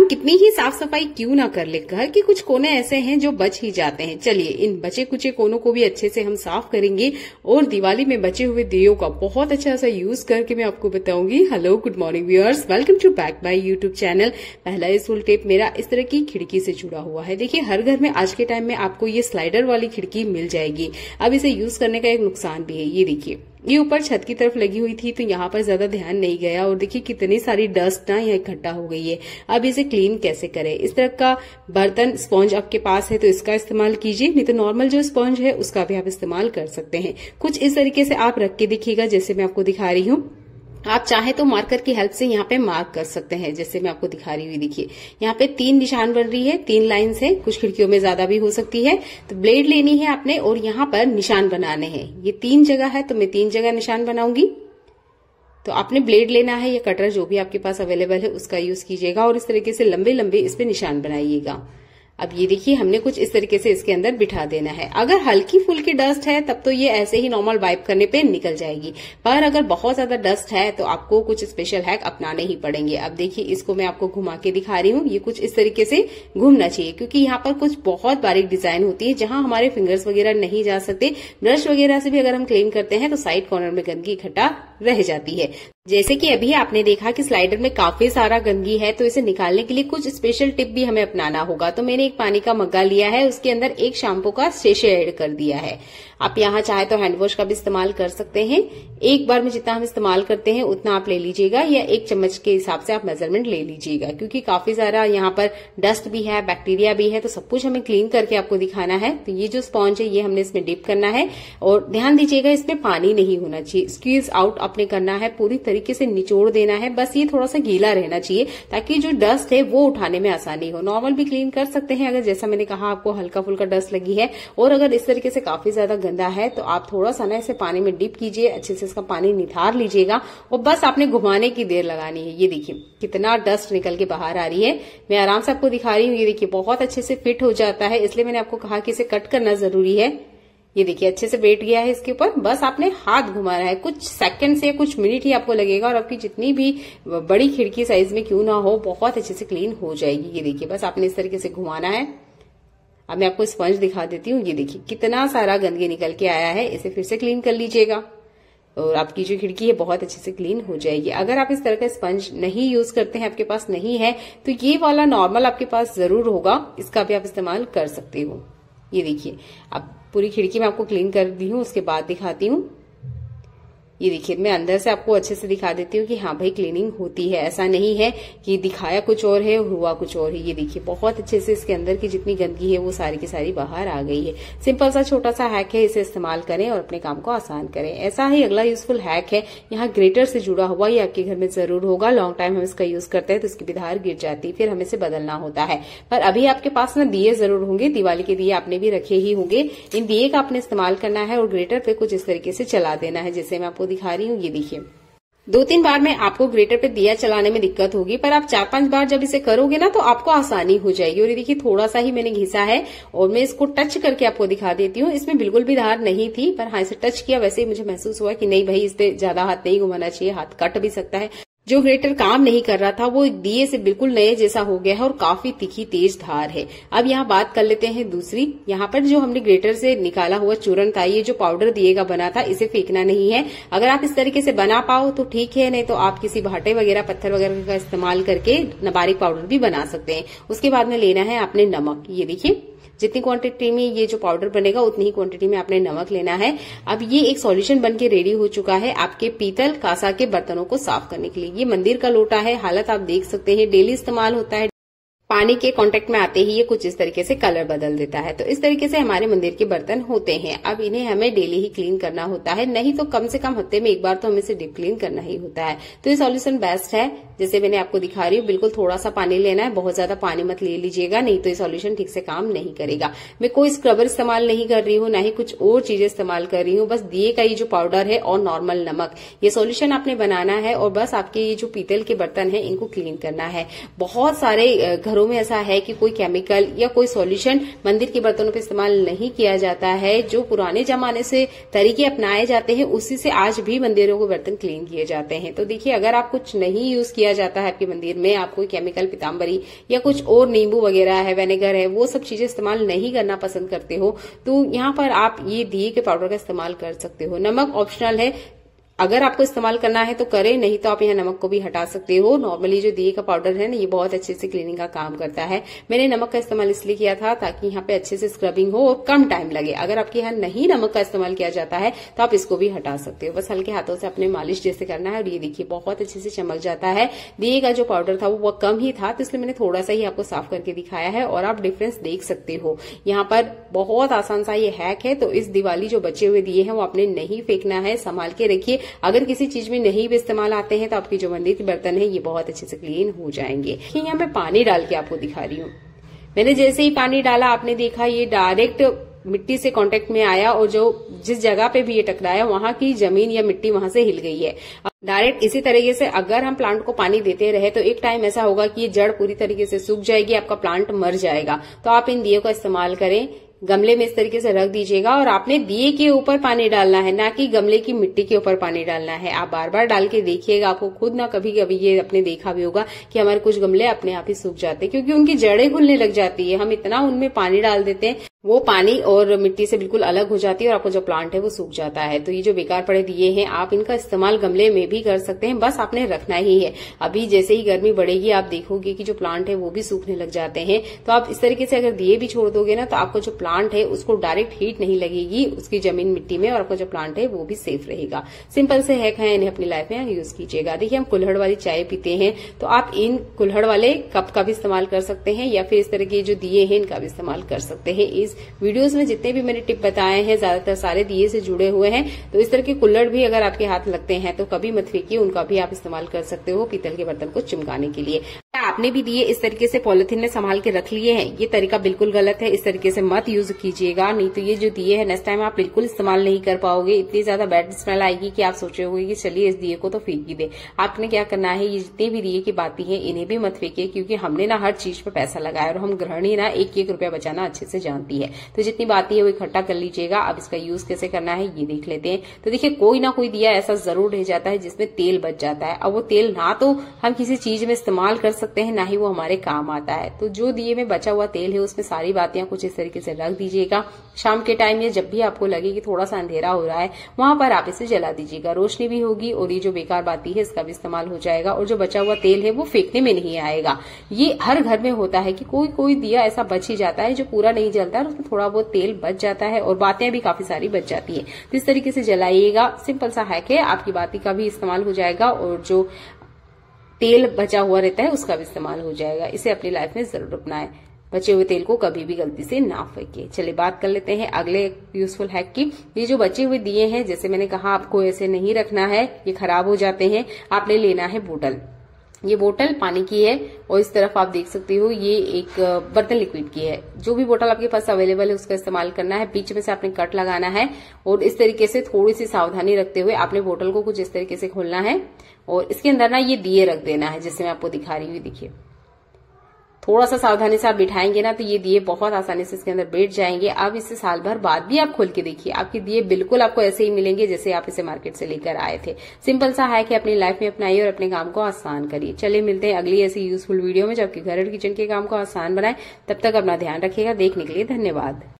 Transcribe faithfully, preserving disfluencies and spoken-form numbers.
हम कितनी ही साफ सफाई क्यों ना कर ले, घर के कुछ कोने ऐसे हैं जो बच ही जाते हैं। चलिए इन बचे कुचे कोनों को भी अच्छे से हम साफ करेंगे और दिवाली में बचे हुए दियों का बहुत अच्छा सा यूज करके मैं आपको बताऊंगी। Hello good morning viewers, welcome to back my YouTube channel. पहला ये फुल टेप मेरा इस तरह की खिड़की से जुड़ा हुआ है। देखिए हर घर में आज के टाइम में आपको ये स्लाइडर वाली खिड़की मिल जाएगी। अब इसे यूज करने का एक नुकसान भी है, ये देखिए ये ऊपर छत की तरफ लगी हुई थी तो यहाँ पर ज्यादा ध्यान नहीं गया और देखिए कितनी सारी डस्ट ना यहाँ इकट्ठा हो गई है। अब इसे क्लीन कैसे करें, इस तरह का बर्तन स्पॉन्ज आपके पास है तो इसका इस्तेमाल कीजिए, नहीं तो नॉर्मल जो स्पॉन्ज है उसका भी आप इस्तेमाल कर सकते हैं। कुछ इस तरीके से आप रख के देखिएगा जैसे मैं आपको दिखा रही हूँ। आप चाहे तो मार्कर की हेल्प से यहाँ पे मार्क कर सकते हैं जैसे मैं आपको दिखा रही हुई। देखिए यहाँ पे तीन निशान बन रही है, तीन लाइंस है, कुछ खिड़कियों में ज्यादा भी हो सकती है। तो ब्लेड लेनी है आपने और यहाँ पर निशान बनाने हैं। ये तीन जगह है तो मैं तीन जगह निशान बनाऊंगी। तो आपने ब्लेड लेना है या कटर जो भी आपके पास अवेलेबल है उसका यूज कीजिएगा और इस तरीके से लंबे लंबे इस पे निशान बनाइएगा। अब ये देखिए हमने कुछ इस तरीके से इसके अंदर बिठा देना है। अगर हल्की फुल्की डस्ट है तब तो ये ऐसे ही नॉर्मल वाइप करने पे निकल जाएगी, पर अगर बहुत ज्यादा डस्ट है तो आपको कुछ स्पेशल हैक अपनाने ही पड़ेंगे। अब देखिए इसको मैं आपको घुमा के दिखा रही हूँ। ये कुछ इस तरीके से घूमना चाहिए क्योंकि यहाँ पर कुछ बहुत बारीक डिजाइन होती है जहां हमारे फिंगर्स वगैरह नहीं जा सकते। ब्रश वगैरह से भी अगर हम क्लीन करते हैं तो साइड कॉर्नर में गंदगी इकट्ठा रह जाती है। जैसे कि अभी आपने देखा कि स्लाइडर में काफी सारा गंदगी है तो इसे निकालने के लिए कुछ स्पेशल टिप भी हमें अपनाना होगा। तो मैंने एक पानी का मग्गा लिया है, उसके अंदर एक शैम्पू का सेशे ऐड कर दिया है। आप यहाँ चाहे तो हैंड वॉश का भी इस्तेमाल कर सकते हैं। एक बार में जितना हम इस्तेमाल करते हैं उतना आप ले लीजिएगा या एक चम्मच के हिसाब से आप मेजरमेंट ले लीजिएगा क्योंकि काफी सारा यहाँ पर डस्ट भी है, बैक्टीरिया भी है, तो सब कुछ हमें क्लीन करके आपको दिखाना है। तो ये जो स्पॉन्ज है ये हमने इसमें डिप करना है और ध्यान दीजिएगा इसमें पानी नहीं होना चाहिए। स्क्वीज आउट आपने करना है, पूरी तरीके से निचोड़ देना है। बस ये थोड़ा सा गीला रहना चाहिए ताकि जो डस्ट है वो उठाने में आसानी हो। नॉर्मल भी क्लीन कर सकते हैं अगर जैसा मैंने कहा आपको हल्का फुल्का डस्ट लगी है, और अगर इस तरीके से काफी ज्यादा गंदा है तो आप थोड़ा सा ना इसे पानी में डिप कीजिए, अच्छे से इसका पानी निथार लीजिएगा और बस आपने घुमाने की देर लगानी है। ये देखिए कितना डस्ट निकल के बाहर आ रही है। मैं आराम से आपको दिखा रही हूँ। ये देखिए बहुत अच्छे से फिट हो जाता है, इसलिए मैंने आपको कहा कि इसे कट करना जरूरी है। ये देखिए अच्छे से बैठ गया है इसके ऊपर, बस आपने हाथ घुमाना है। कुछ सेकंड से कुछ मिनट ही आपको लगेगा और आपकी जितनी भी बड़ी खिड़की साइज में क्यों ना हो बहुत अच्छे से क्लीन हो जाएगी। ये देखिए बस आपने इस तरीके से घुमाना है। अब मैं आपको स्पंज दिखा देती हूँ। ये देखिए कितना सारा गंदगी निकल के आया है, इसे फिर से क्लीन कर लीजिएगा और आपकी जो खिड़की है बहुत अच्छे से क्लीन हो जाएगी। अगर आप इस तरह का स्पंज नहीं यूज करते हैं, आपके पास नहीं है, तो ये वाला नॉर्मल आपके पास जरूर होगा, इसका भी आप इस्तेमाल कर सकते हो। ये देखिए अब पूरी खिड़की में आपको क्लीन कर दी हूँ, उसके बाद दिखाती हूँ। ये देखिए मैं अंदर से आपको अच्छे से दिखा देती हूँ कि हाँ भाई क्लीनिंग होती है। ऐसा नहीं है कि दिखाया कुछ और है हुआ कुछ और है। ये देखिए बहुत अच्छे से इसके अंदर की जितनी गंदगी है वो सारी की सारी बाहर आ गई है। सिंपल सा छोटा सा हैक है, इसे इस्तेमाल करें और अपने काम को आसान करें। ऐसा ही अगला यूजफुल हैक है, यहाँ ग्रेटर से जुड़ा हुआ, ये आपके घर में जरूर होगा। लॉन्ग टाइम हम इसका यूज करते हैं तो इसकी बिधार गिर जाती है, फिर हमें इसे बदलना होता है। पर अभी आपके पास ना दिए जरूर होंगे, दिवाली के दिए आपने भी रखे ही होंगे। इन दिए का आपने इस्तेमाल करना है और ग्रेटर पे कुछ इस तरीके से चला देना है जैसे मैं आपको दिखा रही हूँ। ये देखिए दो तीन बार में आपको ग्रेटर पे दिया चलाने में दिक्कत होगी, पर आप चार पांच बार जब इसे करोगे ना तो आपको आसानी हो जाएगी। और ये देखिए थोड़ा सा ही मैंने घिसा है और मैं इसको टच करके आपको दिखा देती हूँ। इसमें बिल्कुल भी धार नहीं थी, पर हाँ इसे टच किया वैसे ही मुझे महसूस हुआ कि नहीं भाई इस पे ज्यादा हाथ नहीं घुमाना चाहिए, हाथ कट भी सकता है। जो ग्रेटर काम नहीं कर रहा था वो दिए से बिल्कुल नए जैसा हो गया है और काफी तीखी तेज धार है। अब यहाँ बात कर लेते हैं दूसरी। यहाँ पर जो हमने ग्रेटर से निकाला हुआ चूरन था, ये जो पाउडर दिए का बना था, इसे फेंकना नहीं है। अगर आप इस तरीके से बना पाओ तो ठीक है, नहीं तो आप किसी भाटे वगैरह पत्थर वगैरह का इस्तेमाल करके बारीक पाउडर भी बना सकते हैं। उसके बाद में लेना है आपने नमक। ये देखिए जितनी क्वांटिटी में ये जो पाउडर बनेगा उतनी ही क्वांटिटी में आपने नमक लेना है। अब ये एक सॉल्यूशन बन के रेडी हो चुका है आपके पीतल कांसा के बर्तनों को साफ करने के लिए। ये मंदिर का लोटा है, हालत आप देख सकते हैं, डेली इस्तेमाल होता है। पानी के कांटेक्ट में आते ही ये कुछ इस तरीके से कलर बदल देता है। तो इस तरीके से हमारे मंदिर के बर्तन होते हैं। अब इन्हें हमें डेली ही क्लीन करना होता है, नहीं तो कम से कम हफ्ते में एक बार तो हमें इसे डीप क्लीन करना ही होता है। तो ये सॉल्यूशन बेस्ट है, जैसे मैंने आपको दिखा रही हूँ। बिल्कुल थोड़ा सा पानी लेना है, बहुत ज्यादा पानी मत ले लीजिएगा, नहीं तो ये सॉल्यूशन ठीक से काम नहीं करेगा। मैं कोई स्क्रबर इस्तेमाल नहीं कर रही हूँ, ना ही कुछ और चीजें इस्तेमाल कर रही हूँ। बस दिए का ये जो पाउडर है और नॉर्मल नमक, ये सॉल्यूशन आपने बनाना है और बस आपके ये जो पीतल के बर्तन है इनको क्लीन करना है। बहुत सारे घरों घरों में ऐसा है कि कोई केमिकल या कोई सॉल्यूशन मंदिर के बर्तनों पे इस्तेमाल नहीं किया जाता है, जो पुराने जमाने से तरीके अपनाए जाते हैं उसी से आज भी मंदिरों के बर्तन क्लीन किए जाते हैं। तो देखिए, अगर आप कुछ नहीं यूज किया जाता है आपके मंदिर में, आप कोई केमिकल, पीताम्बरी या कुछ और नींबू वगैरह है, विनेगर है, वो सब चीजें इस्तेमाल नहीं करना पसंद करते हो, तो यहाँ पर आप ये दिए के पाउडर का इस्तेमाल कर सकते हो। नमक ऑप्शनल है, अगर आपको इस्तेमाल करना है तो करें, नहीं तो आप यहाँ नमक को भी हटा सकते हो। नॉर्मली जो दिए का पाउडर है ना, ये बहुत अच्छे से क्लीनिंग का काम करता है। मैंने नमक का इस्तेमाल इसलिए किया था ताकि यहाँ पे अच्छे से स्क्रबिंग हो और कम टाइम लगे। अगर आपके यहाँ नहीं नमक का इस्तेमाल किया जाता है तो आप इसको भी हटा सकते हो। बस हल्के हाथों से अपने मालिश जैसे करना है और ये देखिए बहुत अच्छे से चमक जाता है। दिए का जो पाउडर था वो कम ही था, तो इसलिए मैंने थोड़ा सा ही आपको साफ करके दिखाया है और आप डिफरेंस देख सकते हो। यहाँ पर बहुत आसान सा ये हैक है। तो इस दिवाली जो बचे हुए दिए हैं वो आपने नहीं फेंकना है, संभाल के रखिए। अगर किसी चीज में नहीं भी इस्तेमाल आते हैं तो आपकी जो मंदिर के बर्तन है ये बहुत अच्छे से क्लीन हो जाएंगे। यहाँ पे पानी डाल के आपको दिखा रही हूँ। मैंने जैसे ही पानी डाला आपने देखा ये डायरेक्ट मिट्टी से कांटेक्ट में आया और जो जिस जगह पे भी ये टकराया वहां की जमीन या मिट्टी वहां से हिल गई है। डायरेक्ट इसी तरीके से अगर हम प्लांट को पानी देते रहे तो एक टाइम ऐसा होगा कि ये जड़ पूरी तरीके से सूख जाएगी, आपका प्लांट मर जाएगा। तो आप इन दिए का इस्तेमाल करें, गमले में इस तरीके से रख दीजिएगा और आपने दिए के ऊपर पानी डालना है, ना कि गमले की मिट्टी के ऊपर पानी डालना है। आप बार बार डाल के देखिएगा, आपको खुद ना कभी कभी ये अपने देखा भी होगा कि हमारे कुछ गमले अपने आप ही सूख जाते हैं क्योंकि उनकी जड़ें घुलने लग जाती है। हम इतना उनमें पानी डाल देते हैं, वो पानी और मिट्टी से बिल्कुल अलग हो जाती है और आपका जो प्लांट है वो सूख जाता है। तो ये जो बेकार पड़े दिए हैं आप इनका इस्तेमाल गमले में भी कर सकते हैं, बस आपने रखना ही है। अभी जैसे ही गर्मी बढ़ेगी आप देखोगे कि जो प्लांट है वो भी सूखने लग जाते हैं। तो आप इस तरीके से अगर दिए भी छोड़ दोगे ना तो आपका जो प्लांट है उसको डायरेक्ट हीट नहीं लगेगी उसकी जमीन मिट्टी में और आपका जो प्लांट है वो भी सेफ रहेगा। सिंपल से हैक है, इन्हें अपनी लाइफ में यूज कीजिएगा। देखिए, हम कुल्हड़ वाली चाय पीते हैं तो आप इन कुल्हड़ वाले कप का भी इस्तेमाल कर सकते हैं या फिर इस तरह के जो दिए हैं इनका भी इस्तेमाल कर सकते हैं। इस वीडियोस में जितने भी मैंने टिप बताए हैं ज्यादातर सारे दिए से जुड़े हुए हैं। तो इस तरह के कुल्हड़ भी अगर आपके हाथ लगते हैं तो कभी मत फेंकिए, उनका भी आप इस्तेमाल कर सकते हो पीतल के बर्तन को चमकाने के लिए। आपने भी दिए इस तरीके से पॉलिथीन में संभाल के रख लिए हैं, ये तरीका बिल्कुल गलत है। इस तरीके से मत यूज कीजिएगा, नहीं तो ये जो दिए है नेक्स्ट टाइम आप बिल्कुल इस्तेमाल नहीं कर पाओगे। इतनी ज्यादा बैड स्मेल आएगी कि आप सोचोगे कि चलिए इस दिए को तो फेंक ही दे। आपने क्या करना है, ये जितने भी दिए की बातें हैं इन्हें भी मत फेंकिए क्योंकि हमने ना हर चीज पे पैसा लगाया और हम गृहिणी ना एक एक रुपया बचाना अच्छे से जानती है। तो जितनी बातें है वो इकट्ठा कर लीजिएगा। अब इसका यूज कैसे करना है ये देख लेते हैं। तो देखिए, कोई ना कोई दिया ऐसा जरूर रह जाता है जिसमें तेल बच जाता है। अब वो तेल ना तो हम किसी चीज में इस्तेमाल कर सकते हैं, ना ही वो हमारे काम आता है। तो जो दिए में बचा हुआ तेल है उसमें सारी बातें कुछ इस तरीके से रख दीजिएगा। शाम के टाइम या जब भी आपको लगे कि थोड़ा सा अंधेरा हो रहा है वहां पर आप इसे जला दीजिएगा, रोशनी भी होगी और ये जो बेकार बाती है इसका भी इस्तेमाल हो जाएगा और जो बचा हुआ तेल है वो फेंकने में नहीं आएगा। ये हर घर में होता है कि कोई कोई दिया ऐसा बच ही जाता है जो पूरा नहीं जलता है, उसमें थोड़ा बहुत तेल बच जाता है और बातें भी काफी सारी बच जाती है। तो इस तरीके से जलाइएगा। सिंपल सा हैक है, आपकी बाती का भी इस्तेमाल हो जाएगा और जो तेल बचा हुआ रहता है उसका भी इस्तेमाल हो जाएगा। इसे अपनी लाइफ में जरूर अपनाएं। बचे हुए तेल को कभी भी गलती से ना फेंके। चलिए बात कर लेते हैं अगले यूजफुल हैक की। ये जो बचे हुए दिए हैं, जैसे मैंने कहा आपको ऐसे नहीं रखना है, ये खराब हो जाते हैं। आपने लेना है बोतल, ये बोतल पानी की है और इस तरफ आप देख सकते हो ये एक बर्तन लिक्विड की है। जो भी बोतल आपके पास अवेलेबल है उसका इस्तेमाल करना है। बीच में से आपने कट लगाना है और इस तरीके से थोड़ी सी सावधानी रखते हुए आपने बोतल को कुछ इस तरीके से खोलना है और इसके अंदर ना ये दिए रख देना है, जैसे मैं आपको दिखा रही हूँ। देखिए, थोड़ा सा सावधानी से आप बिठाएंगे ना तो ये दिए बहुत आसानी से इसके अंदर बैठ जाएंगे। अब इसे साल भर बाद भी आप खोल के देखिए, आपके दिए बिल्कुल आपको ऐसे ही मिलेंगे जैसे आप इसे मार्केट से लेकर आए थे। सिंपल सा है कि अपनी लाइफ में अपनाइए और अपने काम को आसान करिए। चलिए मिलते हैं अगली ऐसी यूजफुल वीडियो में, जबकि घर और किचन के काम को आसान बनाए। तब तक अपना ध्यान रखिएगा। देखने के लिए धन्यवाद।